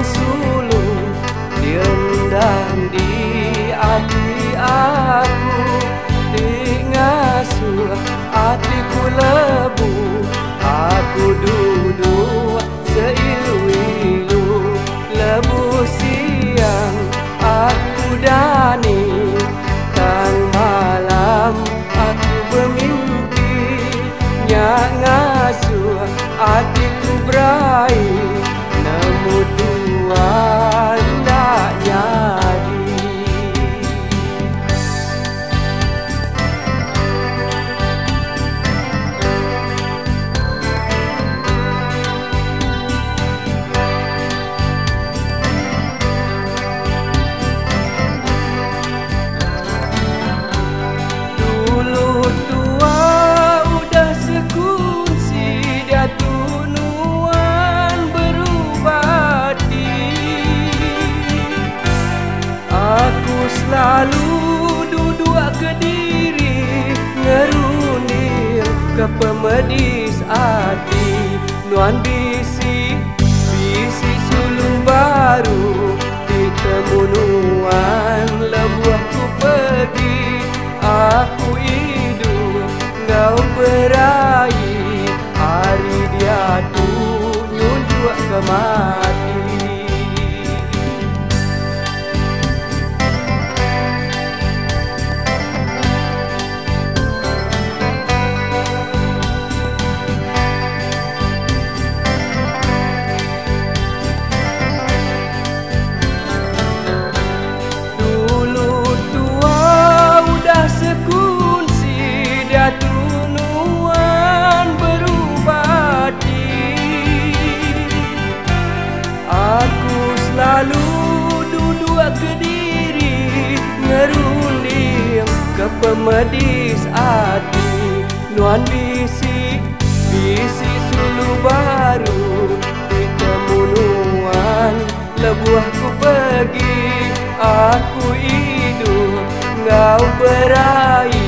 sulung direndam di hati aku, ngasuh hatiku lebu. Aku duduk seilu-ilu lebu siang aku dani, tang malam aku bermimpi nyak ngasuh hatiku berai, nemu Tuhan tak jadi. Selalu duduk ke diri, ngerundil ke pemedis hati. Nuan bisi sulung baru ditemu nuan, lebuah ku pergi, aku hidup ngau berahi. Hari dia tu nyunjuk ke mati. Lalu duduk ke diri, ngerunding ke pemedis hati. Nuan bisi sulung baru ditemu nuan, lebuah ku pergi, aku hidup ngau berai.